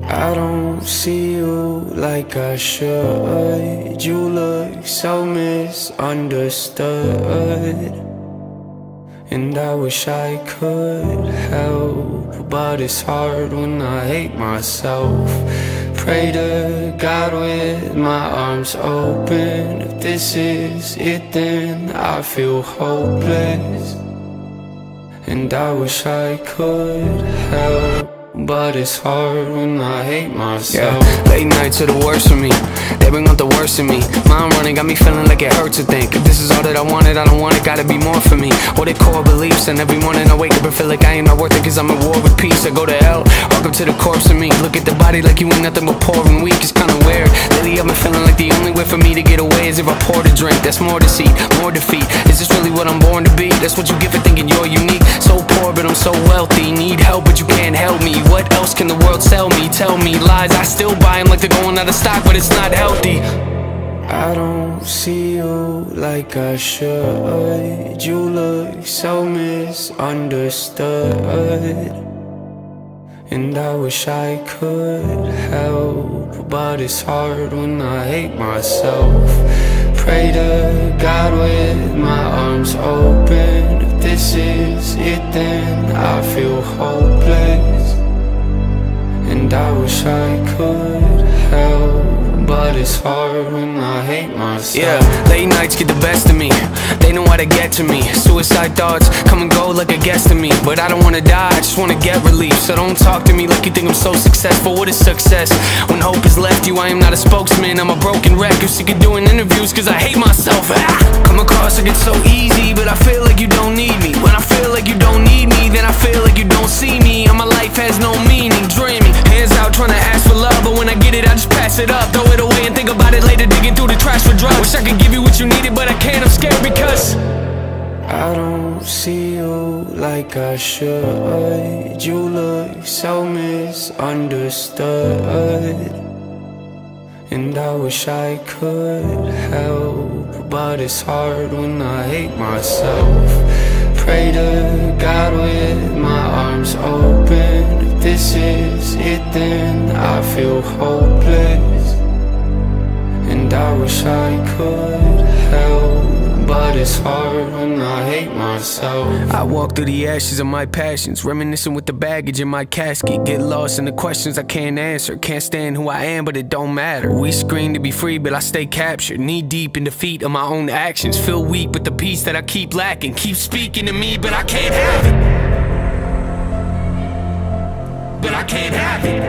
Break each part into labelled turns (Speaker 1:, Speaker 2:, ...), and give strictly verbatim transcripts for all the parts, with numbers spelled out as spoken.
Speaker 1: I don't see you like I should. You look so misunderstood, and I wish I could help, but it's hard when I hate myself. Pray to God with my arms open. If this is it, then I feel hopeless, and I wish I could help, but it's hard when I hate myself.
Speaker 2: Yeah, late nights are the worst for me. They bring out the worst in me. Mind running got me feeling like it hurts to think. If this is all that I wanted, I don't want it, gotta be more for me. Or they core beliefs, and every morning I wake up and feel like I ain't not worth it, cause I'm at war with peace. I go to hell, walk up to the corpse of me. Look at the body like you ain't nothing but poor and weak. It's kinda weird. Lately I've been feeling like the only way for me to get away is if I pour the drink. That's more deceit, more defeat. Is this really what I'm born to be? That's what you get for thinking you're unique. So poor but I'm so wealthy. Need help but you can't help me. What else can the world sell me? Tell me lies, I still buy them like they're going out of stock, but it's not healthy.
Speaker 1: I don't see you like I should. You look so misunderstood, and I wish I could help, but it's hard when I hate myself. Pray to God with my arms open. If this is it, then I feel hopeless, and I wish I could help, but it's hard when I hate myself.
Speaker 2: Yeah, late nights get the best of me. They know how to get to me. Suicide thoughts come and go like a guest to me. But I don't wanna die, I just wanna get relief. So don't talk to me like you think I'm so successful. What is success? When hope has left you, I am not a spokesman. I'm a broken wreck who's sick of doing interviews cause I hate myself. Ah! Come across like it's so easy, but I feel like you don't need me. When I feel like you don't need me, then I feel like you don't see me. And my life has no meaning, dreaming. Hands out trying to ask for love, but when I get it I just pass it up. Throw it away and think about it later, digging through the trash for drugs. Wish I could give you what you needed, but I can't, I'm scared because
Speaker 1: I don't see you like I should. You look so misunderstood, and I wish I could help, but it's hard when I hate myself. Pray to God with my arms open. If this is it, then I feel hopeless, and I wish I could help, but it's hard when I hate myself.
Speaker 2: I walk through the ashes of my passions, reminiscing with the baggage in my casket. Get lost in the questions I can't answer. Can't stand who I am, but it don't matter. We scream to be free, but I stay captured. Knee deep in defeat of my own actions. Feel weak, but the peace that I keep lacking keep speaking to me, but I can't have it. But I can't have it.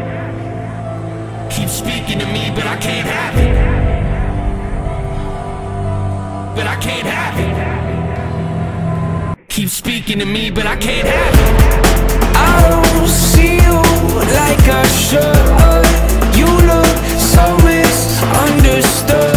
Speaker 2: Keep speaking to me, but I can't have it. But I can't have it. Keep speaking to me, but I can't have it.
Speaker 1: I don't see you like I should. You look so misunderstood,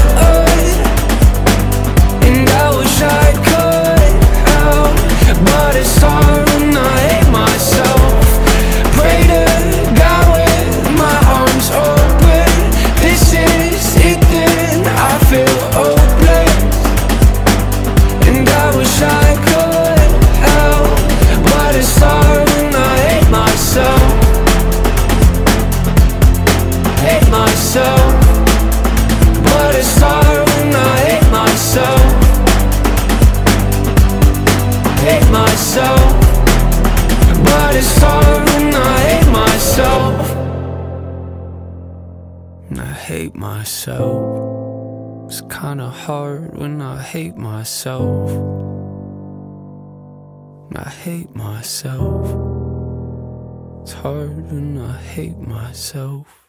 Speaker 1: and I wish I could help, but it's hard when I hate myself. Pray to God with my arms open. This is it, then I feel hopeless, and I wish I could help, but it's hard when I hate myself. Hate myself, but it's hard when I hate myself. Hate myself, but it's hard when I hate myself. And I hate myself. It's kinda hard when I hate myself. And I hate myself. It's hard when I hate myself.